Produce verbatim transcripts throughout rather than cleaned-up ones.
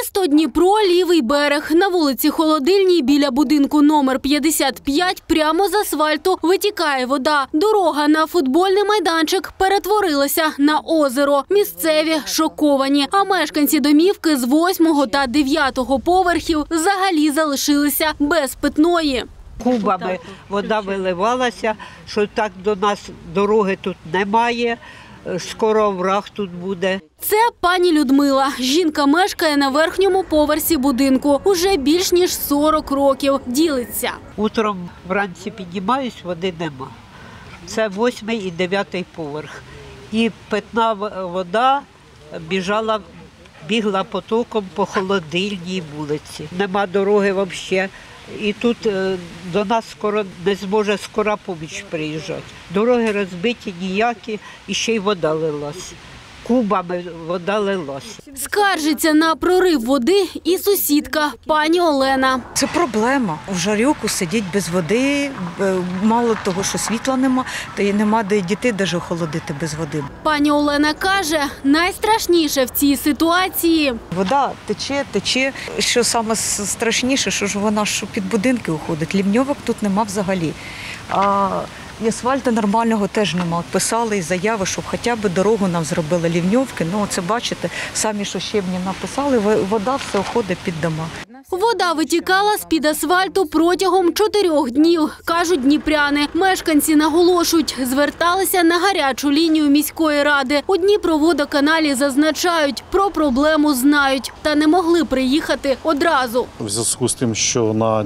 Місто Дніпро, лівий берег. На вулиці Холодильній біля будинку номер п'ятдесят п'ять прямо з асфальту витікає вода. Дорога на футбольний майданчик перетворилася на озеро. Місцеві шоковані, а мешканці домівки з восьмого та дев'ятого поверхів взагалі залишилися без питної. Кубами вода виливалася, що так до нас дороги тут немає. Скоро овраг тут буде. Це пані Людмила. Жінка мешкає на верхньому поверсі будинку. Уже більш ніж сорок років. Ділиться. Утром вранці піднімаюсь, води нема. Це восьмий і дев'ятий поверх. І питна вода біжала, бігла потоком по Холодильній вулиці. Нема дороги взагалі. І тут до нас скоро не зможе скора поміч приїжджати. Дороги розбиті ніякі, і ще й вода лилась. Кубами вода лилась. Скаржиться на прорив води і сусідка пані Олена. Це проблема. В жарюку сидіть без води, мало того, що світла нема, та й нема де дітей даже охолодити без води. Пані Олена каже, найстрашніше в цій ситуації – вода тече, тече. Що саме страшніше, що ж вона ж під будинки уходить. Лівньовок тут нема взагалі. А і асфальту нормального теж нема. Писали і заяви, щоб хоча б дорогу нам зробили лівньовки. Ну, це бачите, самі, що щебні написали, вода все уходить під дома. Вода витікала з-під асфальту протягом чотирьох днів, кажуть дніпряни. Мешканці наголошують, зверталися на гарячу лінію міської ради. У Дніпроводоканалі зазначають, про проблему знають, та не могли приїхати одразу. В зв'язку з тим, що на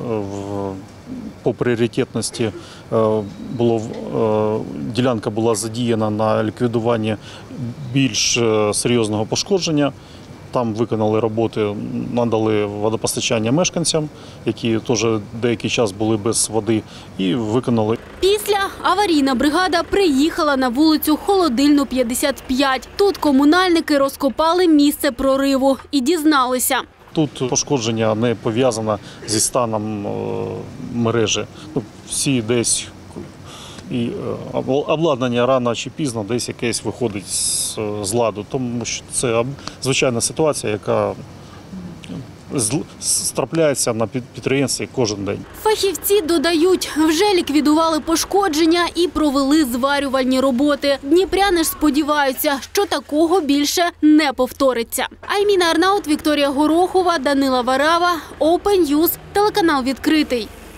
в по пріоритетності було, ділянка була задіяна на ліквідування більш серйозного пошкодження. Там виконали роботи, надали водопостачання мешканцям, які теж деякий час були без води, і виконали. Після аварійна бригада приїхала на вулицю Холодильну, п'ятдесят п'ять. Тут комунальники розкопали місце прориву і дізналися. Тут пошкодження не пов'язане зі станом мережі. Всі десь, і обладнання рано чи пізно десь якесь виходить з ладу, тому що це звичайна ситуація, яка трапляється на підприємстві кожен день. Фахівці додають, вже ліквідували пошкодження і провели зварювальні роботи. Дніпряни ж сподіваються, що такого більше не повториться. Айміна Арнаут, Вікторія Горохова, Данила Варава, Open News, телеканал «Відкритий».